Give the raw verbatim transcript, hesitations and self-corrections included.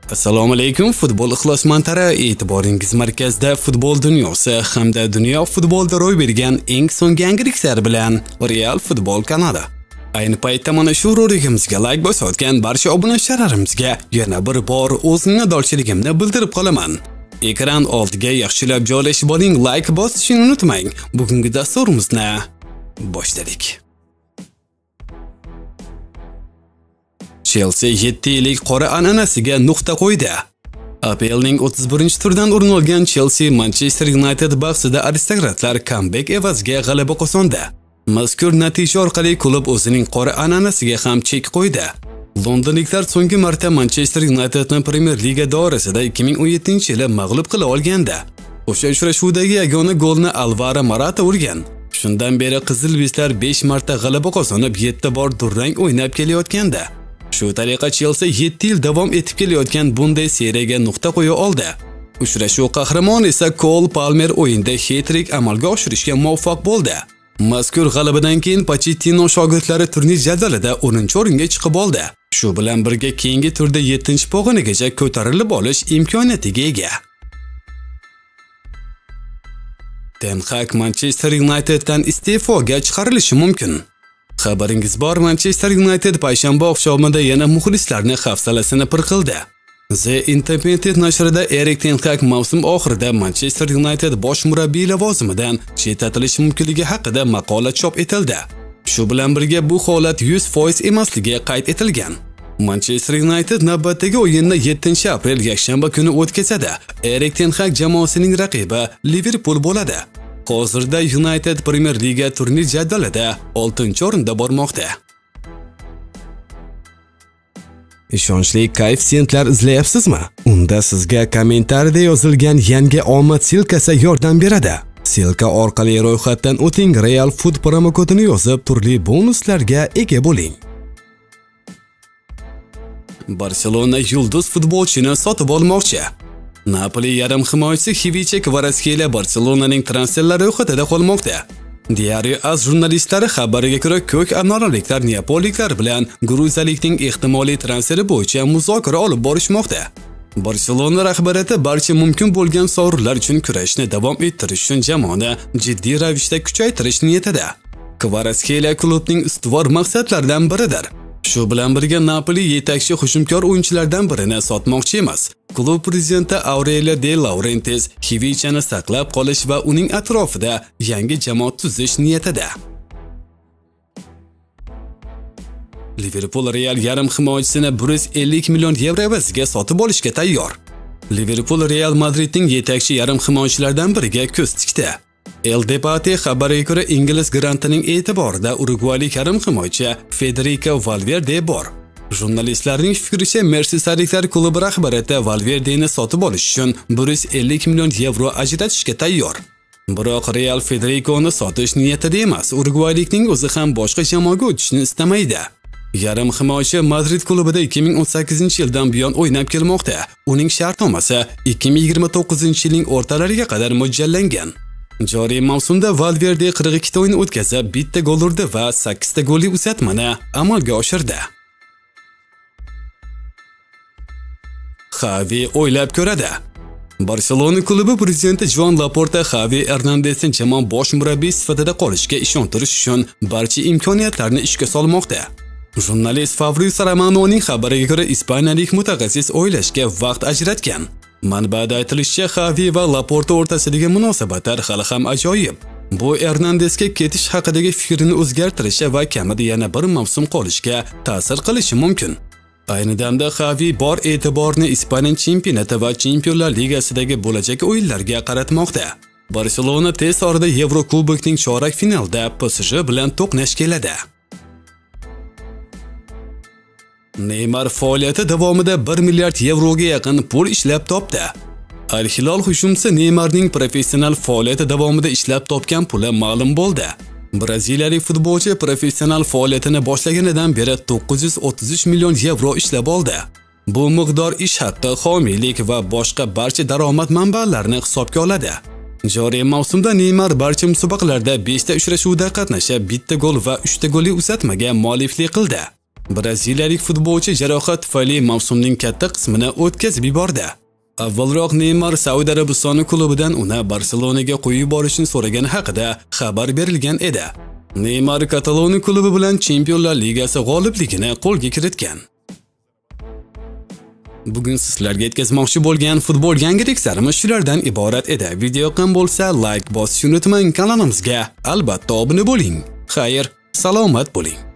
Assalomu alaykum futbol ixlosmandlari, e'tiboringiz markazida futbol dunyosi hamda dunyo futbolida ro'y bergan eng so'nggi yangiliklar bilan Real Futbol kanali. Ayni paytda mana shu roligimizga like bosayotgan barcha obunachalarimizga yana bir bor o'z minnatdorchiligimni bildirib qolaman. Ekran oldiga yaxshilab joylashib oling, like bosishni unutmang. Bugungi dasturimizni boshladik. Chelsea yetti yillik qora an'anasiga nuqta qo'ydi. A P L'ning o'ttiz birinchi turdan o'rin olgan Chelsea Manchester United bahsida aristokratlar comeback evaziga g'alaba qozondi. Mazkur natija orqali klub o'zining qora an'anasiga ham chek qo'ydi. Londonliklar so'nggi marta Manchester Unitedni Premier Liga doirasida ikki ming o'n yettinchi yili mag'lub qila olgandi. O'sha uchrashuvdagi yagona golni Alvaro Morata urgan. Shundan beri qizil bizlar besh marta g'alaba qozonib, yetti bor durang o'ynab kelayotgandi. Shu tariqa Chelsea yetti yil davom etib kelayotgan Bundesligaga nuqta qo'ya oldi. Uchrashuv qahramoni esa Cole Palmer o'yinda hat-trick amalga oshirishga muvaffaq bo'ldi. Mazkur g'alabadan keyin Pochettino shogirdlari turnir jadvalida o'ninchi o'ringa chiqib oldi. Shu bilan birga keyingi turda yettinchi pog'onagacha ko'tarilib olish imkoniyatiga ega. Ten Hag Manchester Uniteddan iste'foga chiqarilishi mumkin. Xabaringiz bor, Manchester United payshanba oqshomida yana muxlislarni hafsalasini pir qildi. The Independent nashrida Erik ten Hag mavsum oxirida Manchester United bosh murabbiy lavozimidan chetlatilishi mumkinligi haqida maqola chop etildi. Shu bilan birga bu holat yuz foiz emasligi qayd etilgan. Manchester United navbatdagi o'yinni yettinchi aprel yakshanba kuni o'tkazadi. Erik ten Hag jamoasining raqibi Liverpool bo'ladi. Hozirda United Premier Liga turnir jadvalida oltinchi o'rinda bormoqda. Ishonchli koeffitsiyentlar izlayapsizmi? Unda sizga kommentariyada yozilgan yangi omad silkasi yordam beradi. Silka orqali ro'yxatdan o'ting, Real Food promo kodini yozib, turli bonuslarga ega bo'ling. Barselona yulduz futbolchini sotib olmoqchi. Napoli yarim himoyachisi Xavi Kvaratskhelia Barselonaning transferlar ro'yxatida qolmoqda. Diario AS jurnalistlari xabariga ko'ra, ko'k anoriyaliklar neapoliklar bilan gruziyalikning ehtimoliy transferi bo'yicha muzokara olib borishmoqda. Barselona rahbariyati barcha mumkin bo'lgan sovrinlar uchun kurashni davom ettirish uchun jamoani jiddiy ravishda kuchaytirish niyatida. Kvaratskhelia klubning ustuvor maqsadlaridan biridir. Shu bilan birga Napoli yetakchi hujumkor o'yinchilardan birini sotmoqchi emas. Klub prezidenti Aurelio De Laurentiis Xavichani saqlab qolish va uning atrofida yangi jamoa tuzish niyatida. Liverpool Real yarim himoyachisini bir yuz ellik million yevro evaziga sotib olishga tayyor. Liverpool Real Madridning yetakchi yarim himoyachilaridan biriga ko'z tikdi. El Debate xabariga ko'ra, Ingliz grantining e'tiborida urugvaylik yarim himoyachi Federico Valverde bor. Jurnalistlarning fikricha, Merseysayliklar klubi rahbariyati Valverdeni sotib olish uchun bir yuz ellik million yevro ajratishga tayyor. Biroq Real Federiconi sotish niyatida emas, urugvaylikning o'zi ham boshqa jamoaga o'tishni istamaydi. Yarim himoyachi Madrid klubida ikki ming o'n sakkizinchi yildan buyon o'ynab kelmoqda. Uning shartnomasi ikki ming yigirma to'qqizinchi yilning o'rtalariga qadar mo'ljallangan. Joriy mavsumda Valverde qirq ikkita o'yin o'tkazib, bitta gol urdi va sakkizta golli uzatmani amalga oshirdi. Xavi o'ylab ko'radi. Barselona klubi prezidenti Joan Laporta Xavi Hernandesni jamoa bosh murabbiy sifatida qolishga ishontirish uchun barcha imkoniyatlarni ishga solmoqda. Jurnalist Fabrizio Romanoning xabariga ko'ra, ispaniyalik mutaxassis o'ylashga vaqt ajratgan. Manbada aytilishicha, Xavi va Laporta o'rtasidagi munosabatlar hali ham ajoyib. Bu Hernandesga ketish haqidagi fikrini o'zgartirishi va kamida yana bir mavsum qolishga ta'sir qilishi mumkin. Ayni damda Xavi bor e'tiborni Ispaniya chempionati va Chempionlar Ligasidagi bo'lajak o'yinlarga qaratmoqda. Barselona tez orada Yevrokubokning chorak finalida P S J bilan to'qnash keladi. Neymar faoliyati davomida bir milliard yevroga yaqin pul ishlab topdi. Al Hilol hujumchisi Neymarning professional faoliyati davomida ishlab topgan puli ma'lum bo'ldi. Braziliyalik futbolchi professional faoliyatini boshlaganidan beri to'qqiz yuz o'ttiz uch million yevro ishlab oldi. Bu miqdor ish haqqi, homiylik va boshqa barcha daromad manbalarini hisobga oladi. Joriy mavsumda Neymar barcha musobaqalarda beshta uchrashuvda qatnashib, bitta gol va uchta golli uzatmaga mualliflik qildi. Braziliyalik futbolchi jarohat tufayli mavsumning katta qismini o'tkazib yubordi. Avvalroq Neymar Saudiya Arabistoni klubidan uni Barselonaga qo'yib yuborishni so'ragani haqida xabar berilgan edi. Neymar Kataloniya klubi bilan Chempionlar Ligasi g'olibligini qo'lga kiritgan. Bugun sizlarga yetkazmoqchi bo'lgan futbol yangiliklarimiz shulardan iborat edi. Video yoqqan bo'lsa, like bosishni unutmang, kanalimizga albatta obuna bo'ling. Xayr, salomat bo'ling.